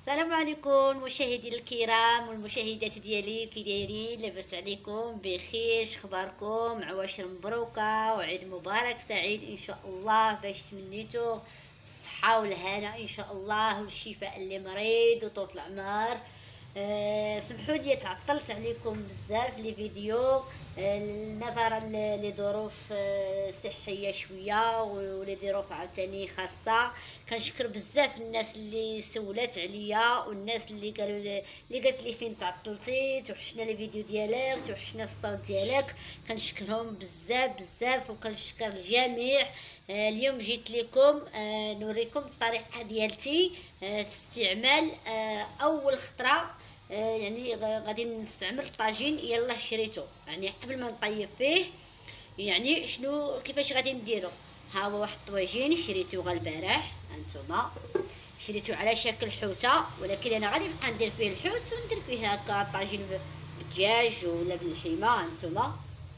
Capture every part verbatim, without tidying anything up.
السلام عليكم مشاهدي الكرام والمشاهدات ديالي، كي دايرين؟ لاباس عليكم؟ بخير؟ شخباركم؟ عواشر مبروكه وعيد مبارك سعيد ان شاء الله. باش تمنيتو الصحه والهنا ان شاء الله والشفاء اللي مريض وطول العمر. أه سمحوا لي تعطلت عليكم بزاف لي فيديو أه نظرا لظروف أه صحيه شويه ولي ظروف عاوتاني خاصه. كنشكر بزاف الناس اللي سولات عليا والناس اللي قالوا لي اللي قالت لي فين تعطلتي، توحشنا لي فيديو ديالك، توحشنا الصوت ديالك. كنشكرهم بزاف بزاف وكنشكر الجميع. آه اليوم جيت لكم آه نوريكم الطريقه ديالتي آه في استعمال آه اول خطره. آه يعني غادي نستعمل الطاجين يلا شريته، يعني قبل ما نطيب فيه يعني شنو كيفاش غادي نديرو. ها هو واحد الطواجين شريته البارح، هانتوما شريته على شكل حوته، ولكن انا غادي نبقى ندير فيه الحوت وندير فيه هكا طاجين بالدجاج ولا باللحمه. هانتوما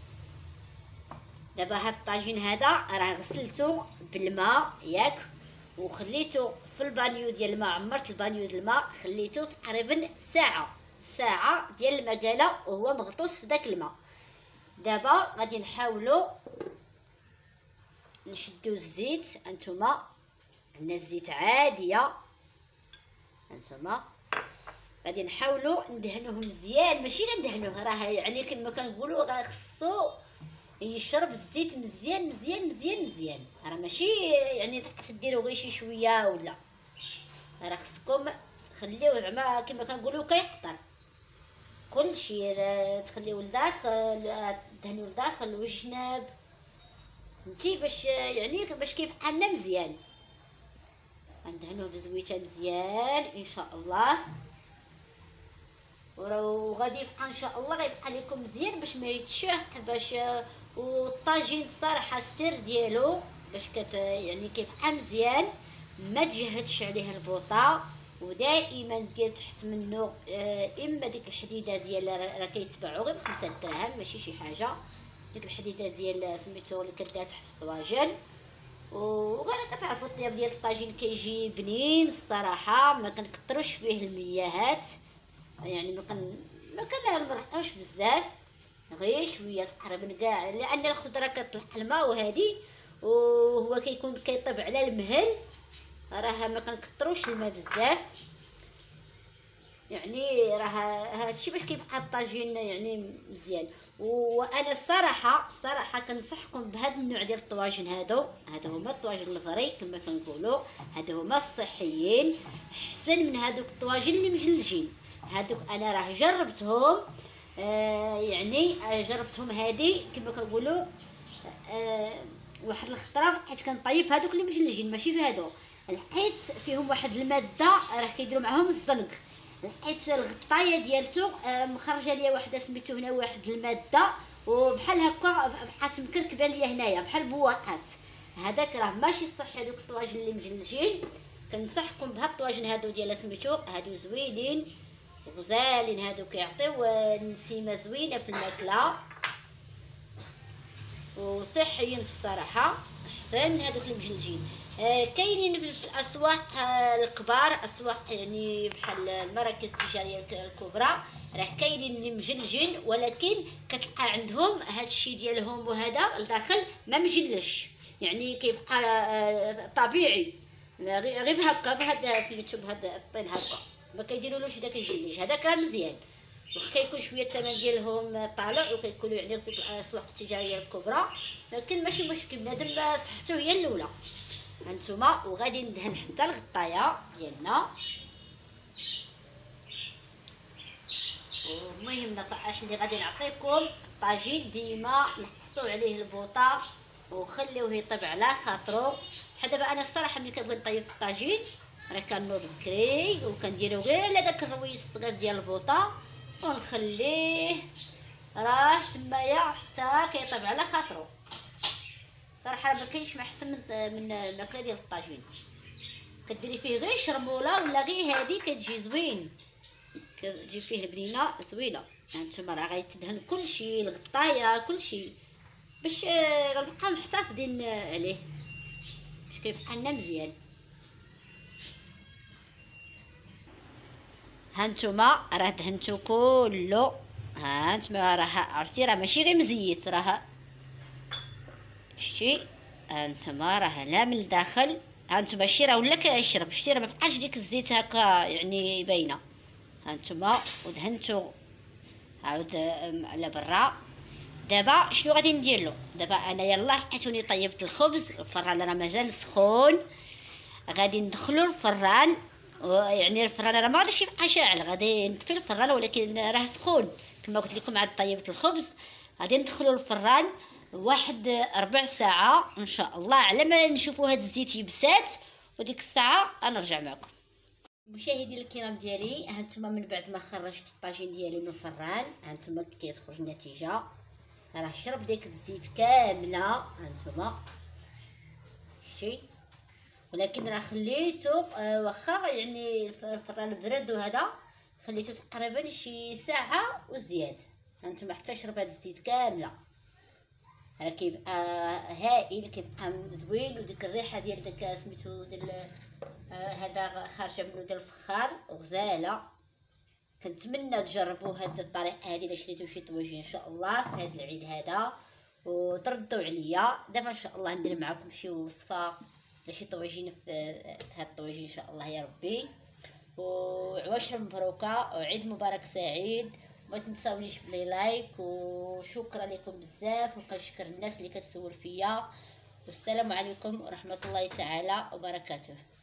دابا هاد الطاجين هذا راه غسلته بالماء ياك، وخليته في البانيو ديال الماء، عمرت البانيو ديال الماء خليته تقريبا ساعه ساعه ديال المقاله وهو مغطوس في داك الماء. دابا غادي نحاولوا نشدو الزيت. انتما عندنا الزيت عاديه، انتما غادي نحاولوا ندهنوه مزيان، ماشي ندهنوه راه يعني كما كنقولوا راه خصو يشرب الزيت مزيان مزيان مزيان مزيان، راه ماشي يعني تديروا غير شي شويه ولا، راه خصكم تخليوه زعما كما كنقولوا كيقطر كلشي، تخليوه لداخل، تدهنوه لداخل والجناب فهمتي، باش يعني باش كيبقى لنا مزيان. غندهنوه بزويته مزيان ان شاء الله، وغادي يبقى ان شاء الله غيبقى لكم مزيان باش ما يتشح. باش والطاجين الصراحه السر ديالو باش كت يعني كيبقى مزيان ما تجهدش عليه البوطه، ودائما دير تحت منه آه اما ديك الحديده ديال راه كيتباعوا غير بخمسة دراهم ماشي شي حاجه، ديك الحديده ديال سميتو اللي كدير تحت الطواجن. وغير كتعرفوا الطياب ديال الطاجين كيجي بنين الصراحه، ما كنكثروش فيه المياهات، يعني ما كن ما كنرقعوش بزاف، غير شويه تقريبا كاع، لان الخضره كتطلق الماء وهذه وهو كيكون كيطيب على المهل، راه ما كنكثروش الماء بزاف، يعني راه هادشي باش كيبقى الطاجين يعني مزيان. وانا الصراحه الصراحه كنصحكم بهذا النوع ديال الطواجن، هادو هادو هما الطواجن الفري كما كنقولوا، هادو هما الصحيين احسن من هادوك الطواجن اللي مجلجين. هادوك انا راه جربتهم، آه يعني جربتهم هادي كما كنقولوا آه واحد الخطره حيت كنطيب هادوك اللي مجلجين ماشي في هادو، لقيت فيهم واحد الماده راه كيديروا معاهم الزنق، لقيت الغطايه ديالته آه مخرجه ليا وحده سميتو هنا واحد الماده وبحال هكا بقات مكركبه ليا هنايا بحال بواقات، هذاك راه ماشي صحي. هذوك الطواجن اللي مجلجين كنصحكم بهاد الطواجن هادو ديال سميتو، هادو زوينين غزالين، هادو كيعطيو نسيمه زوينه في الماكله وصحيين الصراحه احسن من هادوك المجلجين. آه كاينين في الاسواق آه الكبار، اسواق يعني بحال المراكز التجاريه الكبرى راه كاينين اللي مجلجين، ولكن كتلقى عندهم هاد الشيء ديالهم وهذا لداخل ما مجلش، يعني كيبقى آه طبيعي غير هكا بهذا سميتو بهذا الطين هكا، ما كيديرولوش داك الجليج، هذاك راه مزيان وكيكون شويه الثمن ديالهم طالع وكيكونوا يعني في الاسواق التجاريه الكبرى، لكن ماشي مشكل بنادم صحته هي الاولى. هانتوما وغادي ندهن حتى الغطايه ديالنا. المهم النصائح اللي غادي نعطيكم، الطاجين ديما نقصوا عليه البوطه وخليوه يطيب على خاطرو. بحال دابا انا الصراحه ملي كنبغي نطيب في الطاجين راه كنوض بكري وكنديرو غير على داك الرويس الصغير ديال البوطه ونخليه راه تمايا حتى كيطيب على خاطرو. صراحه ما كاينش ما احسن من من الماكله ديال الطاجين، كديري فيه غير شرموله ولا غير هادي كتجي زوين، كتجي فيه البنينه زوينه. هانتوما راه غيتدهن كلشي الغطايه كلشي باش غنبقاو محتفظين عليه باش كيبقى لنا مزيان. هانتوما راه دهنتو كله، هانتوما راه عرفتي راه ماشي غير مزيت، راه شتي هانتوما راه لا من الداخل. هانتوما شتي راه ولا كيشرب، شتي راه ما بقاش ديك الزيت هكا يعني باينه. هانتوما ودهنتو عاود على برا. دابا شنو غادي ندير له؟ دابا انا يلا لقيتوني طيبت الخبز، الفران راه مازال سخون، غادي ندخلو الفران. يعني الفران راه ما غاديش يبقى شاعل، غادي نطفي الفران ولكن راه سخون كما قلت لكم. عاد طيبت الخبز غادي ندخلو الفران واحد ربع ساعه ان شاء الله، على ما نشوفوا هاد الزيت يبسات، وديك الساعه غنرجع معكم. مشاهدي الكرام ديالي، هانتوما من بعد ما خرجت الطاجين ديالي من الفران، هانتوما كي تخرج النتيجه، راه شرب ديك الزيت كامله. هانتوما شتي، ولكن راه خليته آه واخا يعني الفران برد وهذا، خليته تقريبا شي ساعه وزياد. هانتوما حتى شرب هاد الزيت كامله، راه كيبقى هائل، كيبقى زوين. وديك الريحه ديال داك سميتو ديال آه هذا خارجه منو ديال الفخار غزاله. كنتمنى تجربوا هاد الطريقه هذه الا شريتو شي طواجن ان شاء الله في هذا العيد هذا وتردوا عليا. دابا ان شاء الله ندير معكم شي وصفه لشي طواجن في هاد الطواجن ان شاء الله يا ربي. وعواشر مبروكه وعيد مبارك سعيد. ما تنساونيش بلي لايك، وشكرا لكم بزاف، وكنشكر الناس اللي كتسول فيا. والسلام عليكم ورحمه الله تعالى وبركاته.